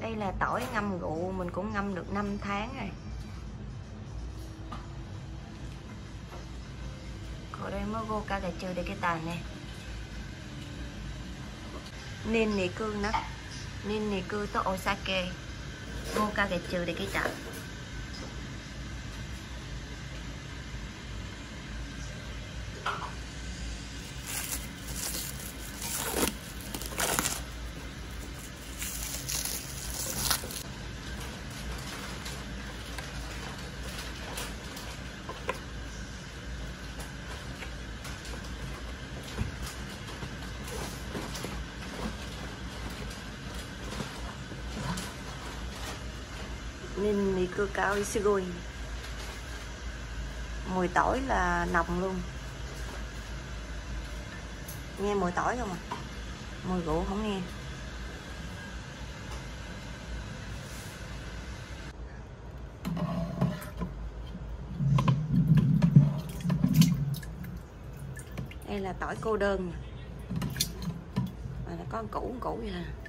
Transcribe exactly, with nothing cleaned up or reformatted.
Đây là tỏi ngâm rượu, mình cũng ngâm được năm tháng rồi. Còn đây mới vô ca gà trừ để cái tàn nè. Nên nì cư đó. Nên nì cư to Osake. Vô ca gà trừ để cái tàn. Nên mì cưa cao Ishigoi. Mùi tỏi là nồng luôn. Nghe mùi tỏi không à? Mùi rượu không nghe. Đây là tỏi cô đơn. Mà nó có củ củ vậy nè.